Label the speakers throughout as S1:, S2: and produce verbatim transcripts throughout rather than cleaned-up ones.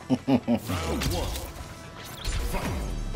S1: Round one. Fight.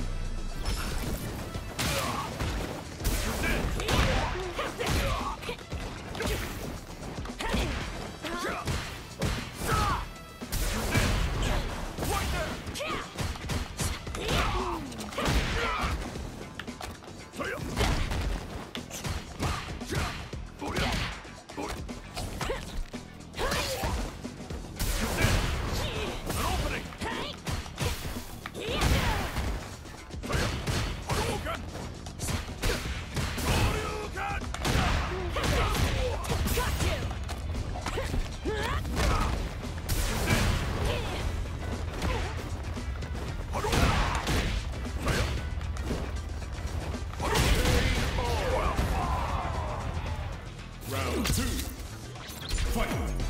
S1: Round two. Fight.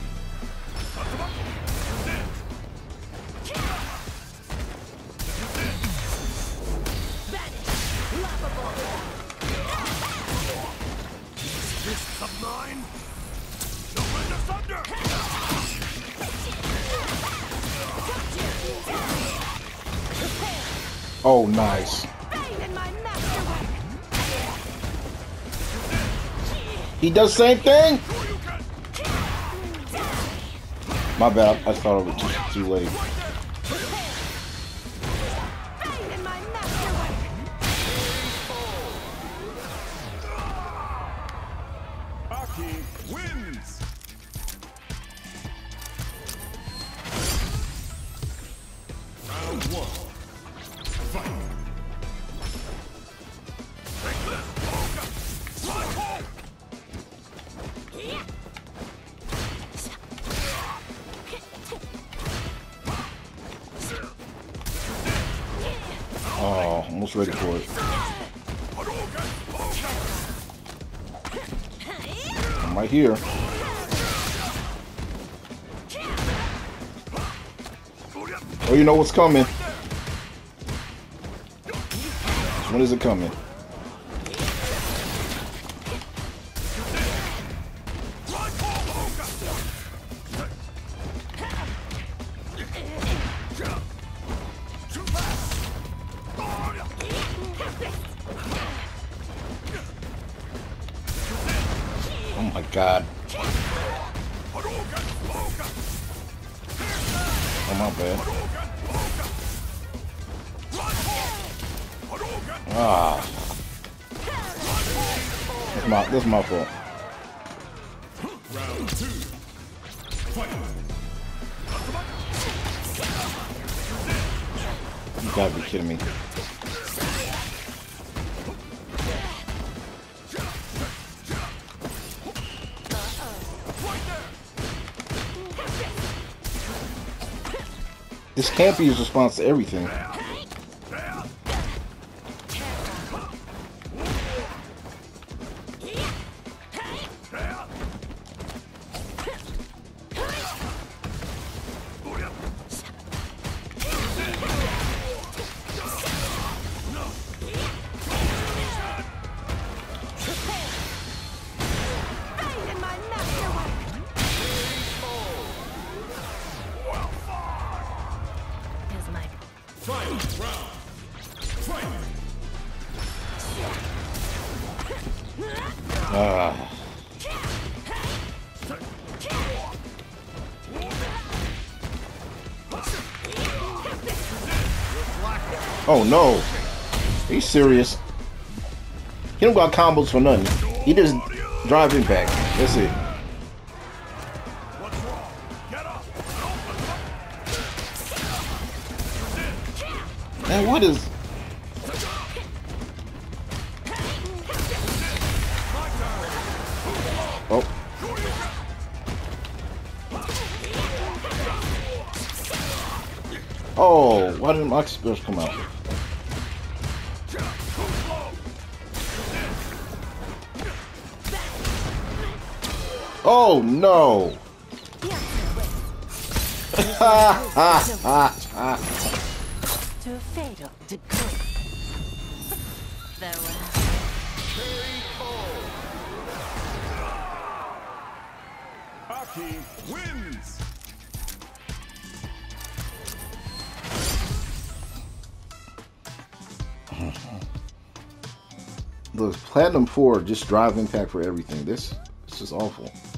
S1: Fists of mine. The wind of thunder.
S2: Oh, nice. He does the same thing? My bad, I, I thought it was just too late.
S1: Aki wins. Round one. Fight. Take this. Slide home.
S2: Oh, almost ready for it. I'm right here. Oh, you know what's coming. When is it coming? Oh my God. Oh my bad. Ah. This is my, this is my fault.
S1: Round two. Fight.
S2: You gotta be kidding me. This Campy is responsible to everything.
S1: Final round. Fight.
S2: Ah. Oh no. Are you serious? He don't got combos for nothing. He just drive impact. That's it. Man, what is... Oh. Oh, why didn't my spells come out? Oh no! Ha ha ha ha!
S3: To a fatal degree. Farewell.
S1: Aki wins.
S2: The Platinum four just drive impact for everything. This this is awful.